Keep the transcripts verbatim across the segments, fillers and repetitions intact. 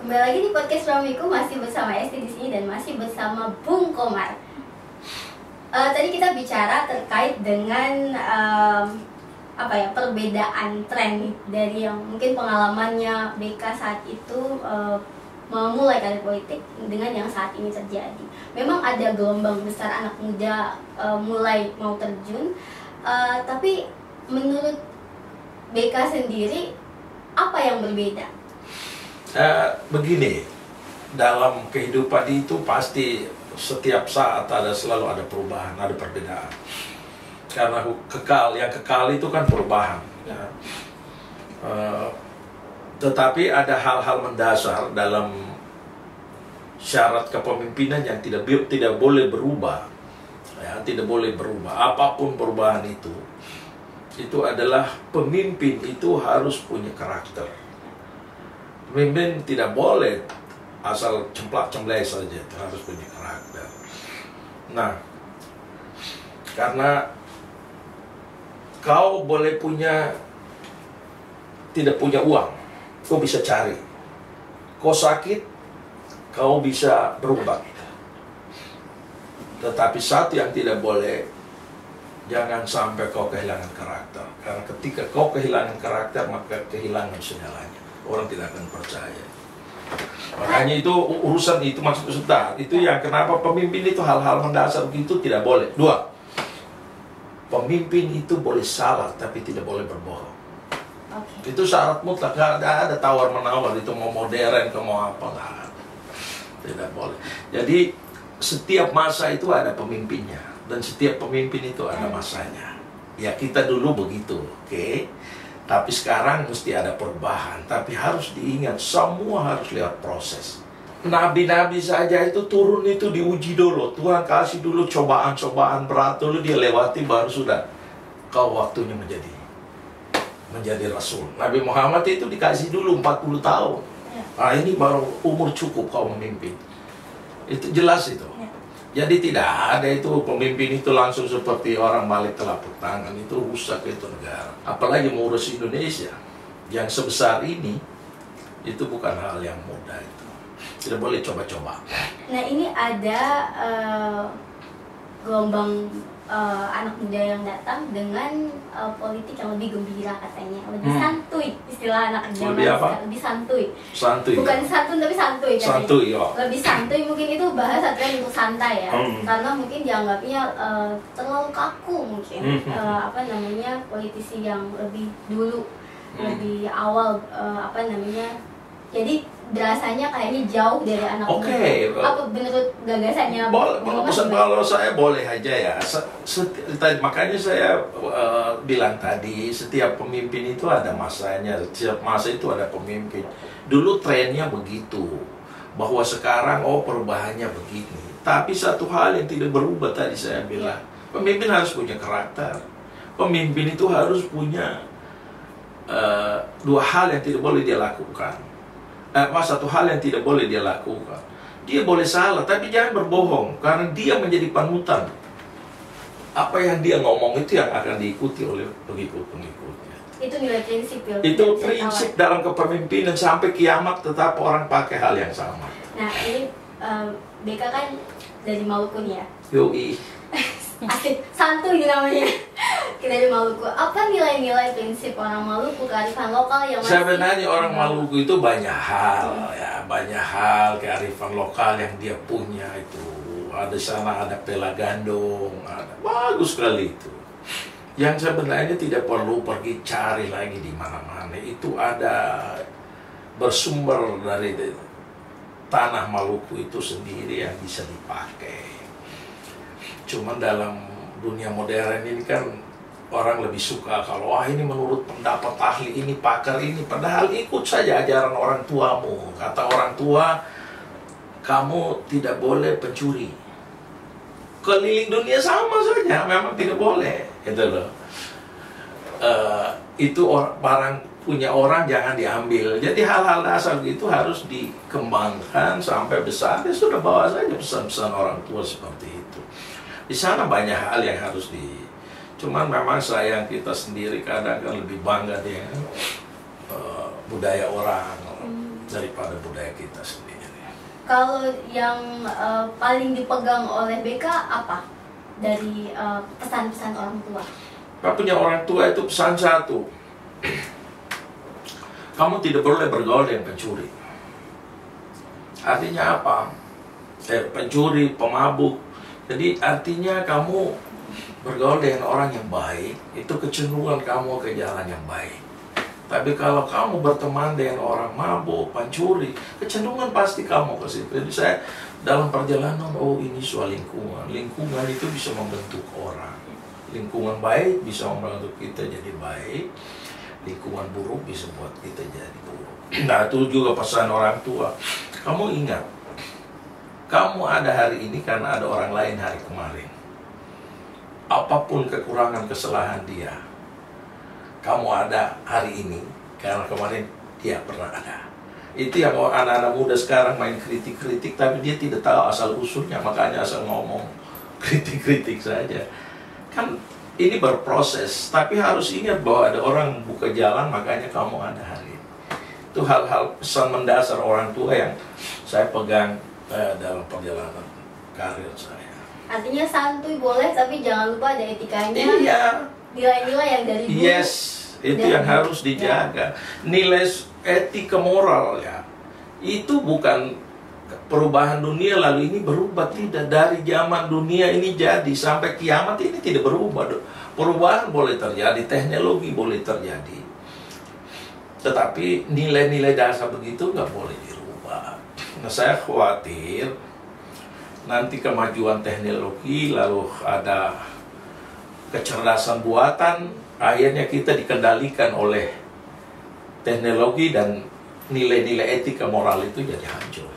Kembali lagi di podcast Suamiku, masih bersama Esti di sini dan masih bersama Bung Komar. Uh, tadi kita bicara terkait dengan um, apa ya perbedaan tren dari yang mungkin pengalamannya B K saat itu uh, memulai karir politik dengan yang saat ini terjadi. Memang ada gelombang besar anak muda uh, mulai mau terjun, uh, tapi menurut B K sendiri apa yang berbeda? Uh, begini, dalam kehidupan itu pasti setiap saat ada selalu ada perubahan, ada perbedaan. Karena kekal, yang kekal itu kan perubahan. Ya. Uh, tetapi ada hal-hal mendasar dalam syarat kepemimpinan yang tidak tidak boleh berubah. Ya, tidak boleh berubah. Apapun perubahan itu, itu adalah pemimpin itu harus punya karakter. Pemimpin tidak boleh asal cemplak-cemplek saja, harus punya karakter. Nah, karena kau boleh punya, tidak punya uang, kau bisa cari. Kau sakit, kau bisa berobat. Tetapi satu yang tidak boleh, jangan sampai kau kehilangan karakter. Karena ketika kau kehilangan karakter, maka kehilangan segalanya. Orang tidak akan percaya. Makanya itu urusan itu maksud Ustaz. Itu yang kenapa pemimpin itu hal-hal mendasar begitu tidak boleh. Dua, pemimpin itu boleh salah tapi tidak boleh berbohong. Okay. Itu syarat mutlak. Gak ada tawar menawar. Itu mau modern ke mau apa lah. Tidak boleh. Jadi setiap masa itu ada pemimpinnya dan setiap pemimpin itu ada masanya. Ya kita dulu begitu, oke? Okay? Tapi sekarang mesti ada perubahan. Tapi harus diingat, semua harus lewat proses. Nabi-nabi saja itu turun itu diuji dulu. Tuhan kasih dulu cobaan-cobaan berat dulu, dia lewati baru sudah kau waktunya menjadi menjadi rasul. Nabi Muhammad itu dikasih dulu empat puluh tahun. Nah ini baru umur cukup kau memimpin. Itu jelas itu. Jadi tidak ada itu pemimpin itu langsung seperti orang balik telapak tangan. Itu rusak itu negara. Apalagi mengurus Indonesia yang sebesar ini, itu bukan hal yang mudah itu. Tidak boleh coba-coba. Nah ini ada uh, gelombang uh, anak muda yang datang dengan uh, politik yang lebih gembira katanya, lebih hmm. santuy, istilah anak zaman lebih apa? Lebih santuy. Santuy. Bukan santun tapi santuy katanya. Santuy, ya. Lebih santuy mungkin itu bahasa tren untuk santai ya, hmm. karena mungkin dianggapnya uh, terlalu kaku mungkin hmm. uh, apa namanya politisi yang lebih dulu, hmm. lebih awal uh, apa namanya. Jadi berasanya kayaknya jauh dari anak muda. Oke. Apa menurut gagasannya? Boleh, kalau saya boleh aja ya. Makanya saya uh, bilang tadi, setiap pemimpin itu ada masanya. Setiap masa itu ada pemimpin. Dulu trennya begitu, bahwa sekarang oh perubahannya begini. Tapi satu hal yang tidak berubah tadi saya bilang, pemimpin harus punya karakter. Pemimpin itu harus punya uh, dua hal yang tidak boleh dia lakukan. Eh, satu hal yang tidak boleh dia lakukan. Dia boleh salah, tapi jangan berbohong, karena dia menjadi panutan. Apa yang dia ngomong itu yang akan diikuti oleh pengikut-pengikutnya. Itu nilai prinsip ya. Itu prinsip dalam kepemimpinan sampai kiamat, tetap orang pakai hal yang sama. Nah ini um, B K kan dari Maluku nih ya. Yoi. Asik, santuy namanya. Kita dari Maluku. Apa nilai-nilai prinsip orang Maluku, kearifan lokal yang masih... Sebenarnya orang Maluku itu banyak hal, ya, banyak hal kearifan lokal yang dia punya itu. Ada sana ada pela gandong, ada bagus sekali itu. Yang sebenarnya tidak perlu pergi cari lagi di mana-mana. Itu ada bersumber dari tanah Maluku itu sendiri yang bisa dipakai. Cuman dalam dunia modern ini kan orang lebih suka kalau wah ini menurut pendapat ahli ini, pakar ini. Padahal ikut saja ajaran orang tuamu. Kata orang tua, kamu tidak boleh pencuri. Keliling dunia sama saja, memang tidak boleh. Gitu loh. Uh, itu or, barang punya orang jangan diambil. Jadi hal-hal dasar itu harus dikembangkan sampai besar. Ya sudah bawa saja pesan-pesan orang tua seperti itu. Di sana banyak hal yang harus di... Cuman memang sayang kita sendiri kadang kan lebih bangga dengan uh, budaya orang. daripada budaya kita sendiri. Kalau yang uh, paling dipegang oleh B K apa dari uh, pesan-pesan orang tua? Pak punya orang tua itu pesan satu, kamu tidak boleh bergaul dengan pencuri. Artinya apa? Eh, pencuri, pemabuk. Jadi artinya kamu bergaul dengan orang yang baik, itu kecenderungan kamu ke jalan yang baik. Tapi kalau kamu berteman dengan orang mabuk, pencuri, kecenderungan pasti kamu ke situ. Jadi saya dalam perjalanan, oh ini soal lingkungan. Lingkungan itu bisa membentuk orang. Lingkungan baik bisa membantu kita jadi baik. Lingkungan buruk bisa buat kita jadi buruk. Nah itu juga pesan orang tua. Kamu ingat, kamu ada hari ini karena ada orang lain hari kemarin. Apapun kekurangan kesalahan dia, kamu ada hari ini karena kemarin dia pernah ada. Itu yang anak-anak muda sekarang main kritik-kritik, tapi dia tidak tahu asal usulnya, makanya asal ngomong kritik-kritik saja. Kan ini berproses, tapi harus ingat bahwa ada orang buka jalan, makanya kamu ada hari ini. Itu hal-hal pesan mendasar orang tua yang saya pegang eh, dalam perjalanan karir saya. Artinya santuy boleh, tapi jangan lupa ada etikanya. Iya. Nilai-nilai yang dari dulu. Yes, itu dari yang dulu. harus dijaga. Nilai etika moral ya. Itu bukan perubahan dunia lalu ini berubah, tidak. Dari zaman dunia ini jadi sampai kiamat ini tidak berubah. Perubahan boleh terjadi, teknologi boleh terjadi, tetapi nilai-nilai dasar begitu nggak boleh dirubah. Nah saya khawatir nanti kemajuan teknologi lalu ada kecerdasan buatan, akhirnya kita dikendalikan oleh teknologi dan nilai-nilai etika moral itu jadi hancur.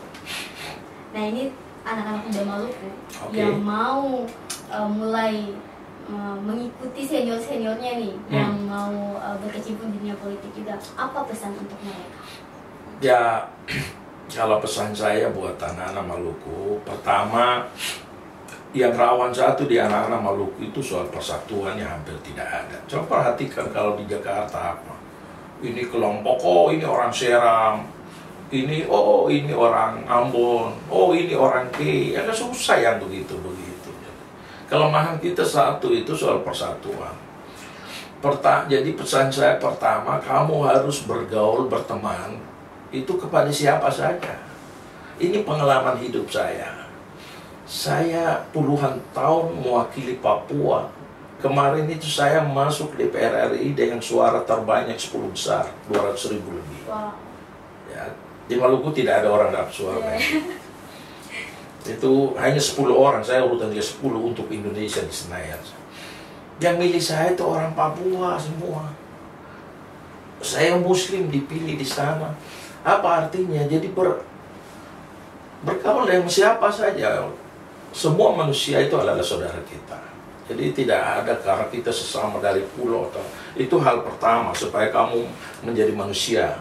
Nah ini anak-anak muda Maluku Okay. yang mau uh, mulai uh, mengikuti senior-seniornya nih, Hmm. yang mau uh, berkecimpung di dunia politik juga, apa pesan untuk mereka? Ya, kalau pesan saya buat anak-anak Maluku, pertama, yang rawan satu di anak-anak Maluku itu soal persatuan yang hampir tidak ada. Coba perhatikan kalau di Jakarta apa. Ini kelompok, oh ini orang Seram, ini oh ini orang Ambon, oh ini orang K. Ya kan susah yang begitu-begitu. Kelemahan kita satu itu soal persatuan. Perta jadi pesan saya pertama, kamu harus bergaul, berteman, itu kepada siapa saja. Ini pengalaman hidup saya. Saya puluhan tahun mewakili Papua. Kemarin itu saya masuk D P R R I dengan suara terbanyak sepuluh besar, dua ratus ribu lebih. Wow. Ya, di Maluku tidak ada orang dapat suara Yeah. banyak. Itu hanya sepuluh orang, saya urutan dia sepuluh untuk Indonesia di Senayan. Yang milih saya itu orang Papua semua. Saya Muslim dipilih di sana. Apa artinya? Jadi ber, bergaul dengan siapa saja. Semua manusia itu adalah saudara kita. Jadi tidak ada karena kita sesama dari pulau atau itu hal pertama supaya kamu menjadi manusia.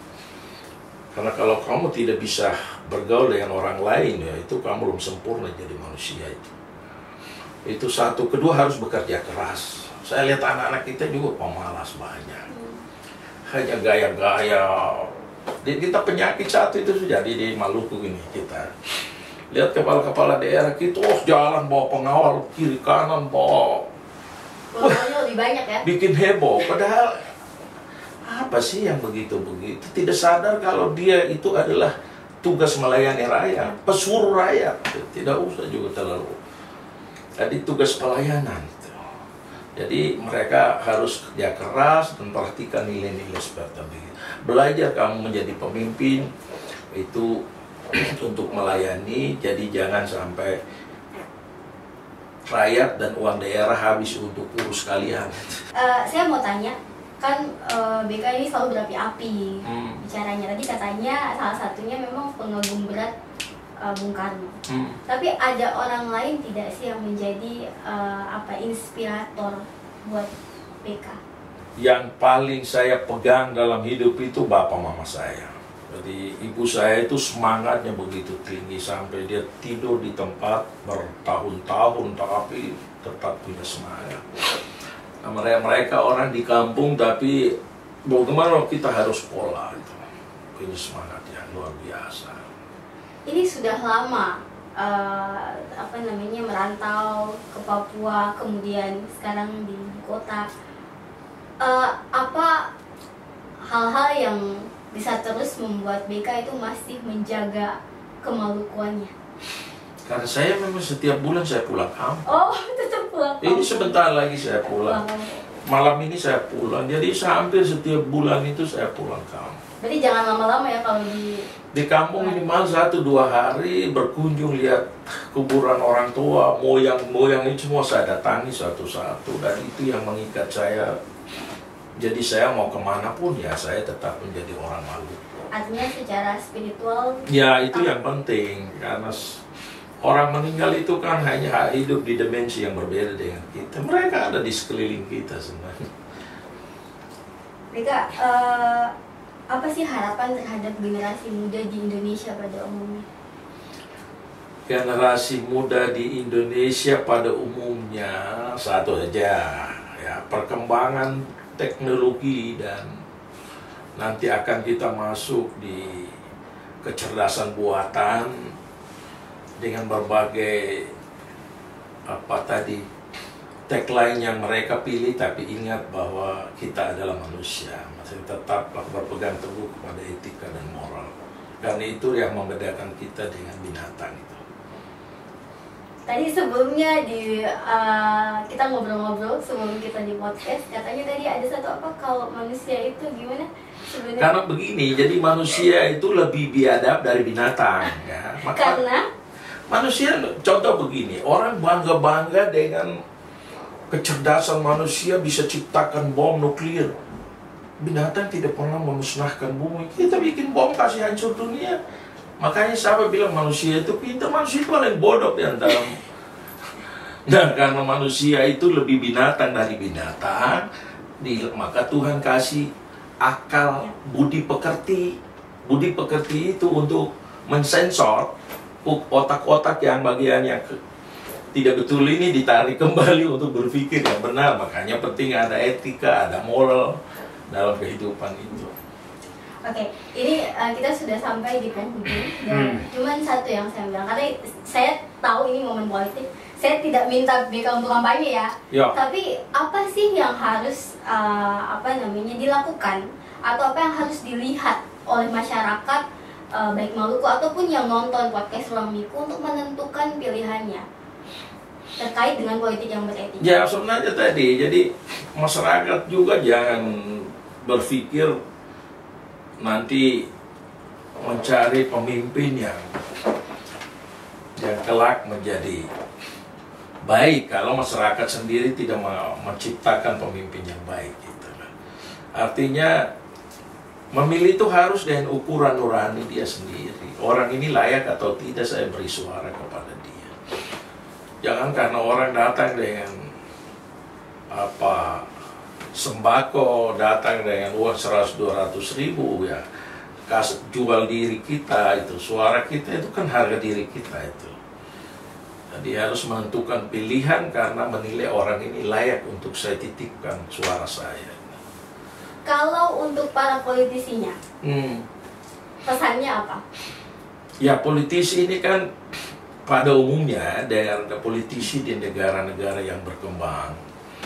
Karena kalau kamu tidak bisa bergaul dengan orang lain ya itu kamu belum sempurna jadi manusia itu. Itu satu. Kedua harus bekerja keras. Saya lihat anak-anak kita juga pemalas banyak. Hanya gaya-gaya. Jadi kita penyakit satu itu sudah di Maluku ini kita. Lihat kepala-kepala daerah kita, oh jalan bawa pengawal kiri kanan bawa. Pokoknya lebih banyak ya. Bikin heboh. Padahal apa sih yang begitu-begitu? Tidak sadar kalau dia itu adalah tugas melayani rakyat, pesuruh rakyat. Tidak usah juga terlalu. Jadi tugas pelayanan. Jadi mereka harus kerja keras dan perhatikan nilai-nilai seperti itu. Belajar kamu menjadi pemimpin itu untuk melayani, jadi jangan sampai rakyat dan uang daerah habis untuk urus kalian. Uh, saya mau tanya, kan uh, B K ini selalu berapi-api Hmm. bicaranya. Tadi katanya salah satunya memang pengagum berat uh, Bung Karno. Hmm. Tapi ada orang lain tidak sih yang menjadi uh, apa inspirator buat B K? Yang paling saya pegang dalam hidup itu bapak mama saya. Jadi ibu saya itu semangatnya begitu tinggi sampai dia tidur di tempat bertahun-tahun tapi tetap punya semangat. Nah, mereka, mereka orang di kampung tapi bagaimana kita harus sekolah itu. ini semangat yang luar biasa. Ini sudah lama uh, apa namanya merantau ke Papua, kemudian sekarang di ibu kota. Uh, apa hal-hal yang bisa terus membuat B K itu masih menjaga kemalukuannya? Karena saya memang setiap bulan saya pulang kampung. Oh, tetap pulang kampung. Ini sebentar lagi saya pulang. pulang Malam ini saya pulang. Jadi hampir setiap bulan itu saya pulang kampung. Berarti jangan lama-lama ya kalau di Di kampung minimal satu dua hari berkunjung lihat kuburan orang tua, moyang-moyang ini semua saya datangi satu-satu, dan itu yang mengikat saya. Jadi saya mau kemana pun ya saya tetap menjadi orang Maluku. Artinya secara spiritual. Ya itu yang penting, karena orang meninggal itu kan hanya hidup di dimensi yang berbeda dengan kita. Mereka ada di sekeliling kita sebenarnya. Mereka uh, apa sih harapan terhadap generasi muda di Indonesia pada umumnya? Generasi muda di Indonesia pada umumnya satu saja, ya, perkembangan teknologi, dan nanti akan kita masuk di kecerdasan buatan dengan berbagai apa tadi tagline yang mereka pilih, tapi ingat bahwa kita adalah manusia, masih tetap berpegang teguh kepada etika dan moral, dan itu yang membedakan kita dengan binatang itu. Tadi sebelumnya di uh, kita ngobrol-ngobrol sebelum kita di podcast, katanya tadi ada satu apa kalau manusia itu gimana sebenarnya? Karena begini, jadi manusia itu lebih biadab dari binatang, ya. Maka Karena manusia, contoh begini, orang bangga-bangga dengan kecerdasan manusia bisa ciptakan bom nuklir. Binatang tidak pernah memusnahkan bumi. Kita bikin bom kasih hancur dunia. Makanya siapa bilang manusia itu pintar, manusia itu paling bodoh di antara. Dan karena manusia itu lebih binatang dari binatang, di, maka Tuhan kasih akal, budi pekerti. Budi pekerti itu untuk mensensor otak-otak yang bagian yang tidak betul ini ditarik kembali untuk berpikir yang benar. Makanya penting ada etika, ada moral dalam kehidupan itu. Oke, ini uh, kita sudah sampai di penghujung, dan hmm. cuman satu yang saya bilang, karena saya tahu ini momen politik, saya tidak minta B K untuk kampanye ya, ya. Tapi apa sih yang harus uh, apa namanya dilakukan, atau apa yang harus dilihat oleh masyarakat uh, baik Maluku ataupun yang nonton podcast Ruang Miku untuk menentukan pilihannya terkait dengan politik yang beretika? Ya sebenarnya tadi, jadi masyarakat juga jangan berpikir nanti mencari pemimpin yang yang kelak menjadi baik kalau masyarakat sendiri tidak menciptakan pemimpin yang baik gitu. Artinya memilih itu harus dengan ukuran nurani dia sendiri. Orang ini layak atau tidak saya beri suara kepada dia. Jangan karena orang datang dengan apa sembako, datang dengan uang seratus dua ratus ribu, ya kas, jual diri kita itu, suara kita itu kan harga diri kita itu. Jadi harus menentukan pilihan karena menilai orang ini layak untuk saya titipkan suara saya. Kalau untuk para politisinya, hmm. pesannya apa? Ya politisi ini kan pada umumnya dengan politisi di negara-negara yang berkembang,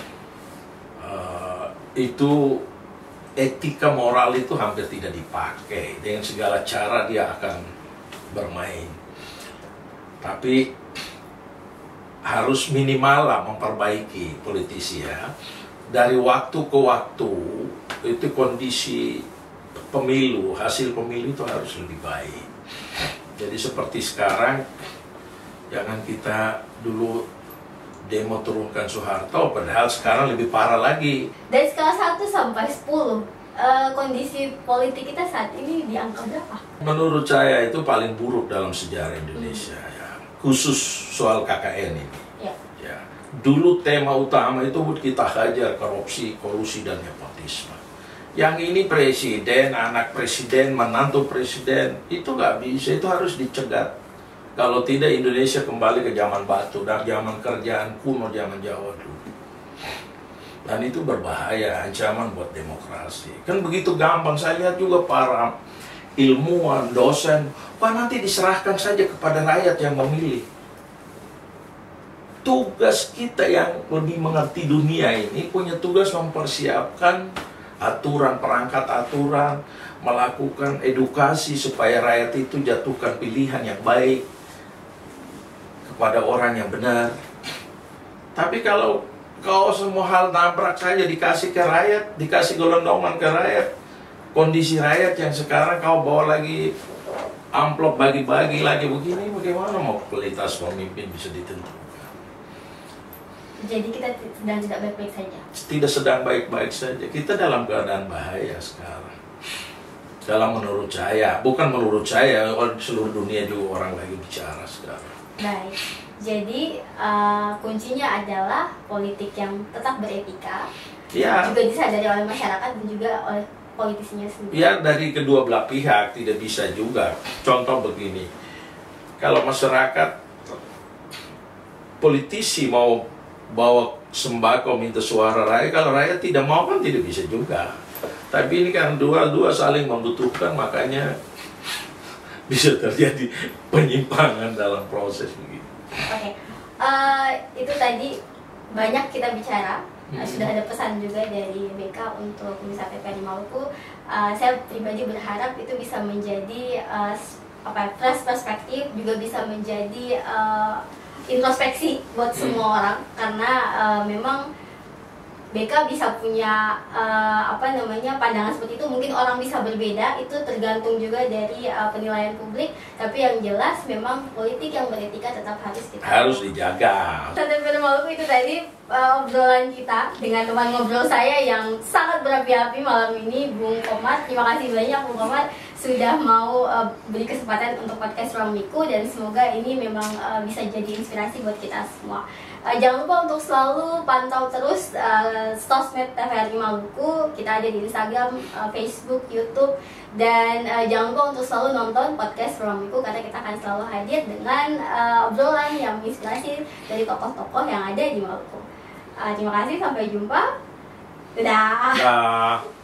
uh, itu etika moral itu hampir tidak dipakai. Dengan segala cara dia akan bermain. Tapi harus minimal lah memperbaiki politisi ya. Dari waktu ke waktu itu kondisi pemilu, hasil pemilu itu harus lebih baik. Jadi seperti sekarang, jangan kita dulu demo turunkan Soeharto, padahal sekarang lebih parah lagi. Dari skala satu sampai sepuluh, uh, kondisi politik kita saat ini di angka berapa? Menurut saya itu paling buruk dalam sejarah Indonesia, hmm. ya. Khusus soal K K N ini. Ya. Ya. Dulu tema utama itu kita hajar korupsi, kolusi, dan nepotisme. Yang ini presiden, anak presiden, menantu presiden, itu nggak bisa, itu harus dicegat. Kalau tidak Indonesia kembali ke zaman batu dan zaman kerjaan kuno zaman Jawa dulu. Dan itu berbahaya, ancaman buat demokrasi. Kan begitu gampang, saya lihat juga para ilmuwan, dosen, wah nanti diserahkan saja kepada rakyat yang memilih. Tugas kita yang lebih mengerti dunia ini punya tugas mempersiapkan aturan, perangkat aturan, melakukan edukasi supaya rakyat itu jatuhkan pilihan yang baik kepada orang yang benar. Tapi kalau kau semua hal nabrak saja dikasih ke rakyat, dikasih gelondongan ke rakyat, kondisi rakyat yang sekarang kau bawa lagi amplop bagi-bagi lagi begini, bagaimana mau kualitas pemimpin bisa ditentukan? Jadi kita sedang tidak baik-baik saja. Tidak sedang baik-baik saja. Kita dalam keadaan bahaya sekarang. Dalam menurut saya, bukan menurut saya, di seluruh dunia juga orang lagi bicara sekarang. Baik. Jadi uh, kuncinya adalah politik yang tetap beretika, Ya. juga disadari oleh masyarakat dan juga oleh politisinya sendiri. Ya, dari kedua belah pihak tidak bisa juga. Contoh begini, kalau masyarakat, politisi mau bawa sembako minta suara rakyat, kalau rakyat tidak mau kan tidak bisa juga. Tapi ini kan dua-dua saling membutuhkan, makanya bisa terjadi penyimpangan dalam proses begitu. Oke, okay. uh, itu tadi banyak kita bicara. Uh, Hmm. sudah ada pesan juga dari B K untuk Komisi P P di Maluku. Uh, saya pribadi berharap itu bisa menjadi uh, apa fresh perspektif, juga bisa menjadi uh, introspeksi buat Hmm. semua orang, karena uh, memang B K bisa punya uh, apa namanya pandangan seperti itu. Mungkin orang bisa berbeda, itu tergantung juga dari uh, penilaian publik. Tapi yang jelas memang politik yang beretika tetap harus kita Harus dijaga. Santai Film Maluku itu tadi uh, obrolan kita dengan teman ngobrol saya yang sangat berapi-api malam ini, Bung Komar. Terima kasih banyak Bung Komar sudah mau uh, beri kesempatan untuk podcast Ruang Miku, dan semoga ini memang uh, bisa jadi inspirasi buat kita semua. Uh, jangan lupa untuk selalu pantau terus uh, sosmed T V R I Maluku. Kita ada di Instagram, uh, Facebook, YouTube, dan uh, jangan lupa untuk selalu nonton podcast Ruang Miku, karena kita akan selalu hadir dengan uh, obrolan yang menginspirasi dari tokoh-tokoh yang ada di Maluku. Uh, terima kasih, sampai jumpa. Dadah. Nah.